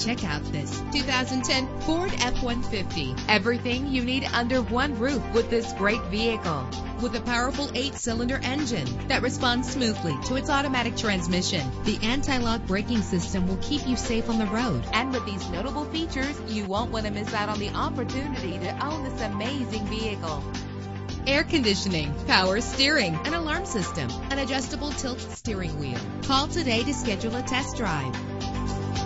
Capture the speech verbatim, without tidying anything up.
Check out this two thousand ten Ford F one fifty. Everything you need under one roof with this great vehicle. With a powerful eight-cylinder engine that responds smoothly to its automatic transmission, the anti-lock braking system will keep you safe on the road. And with these notable features, you won't want to miss out on the opportunity to own this amazing vehicle. Air conditioning, power steering, an alarm system, an adjustable tilt steering wheel. Call today to schedule a test drive.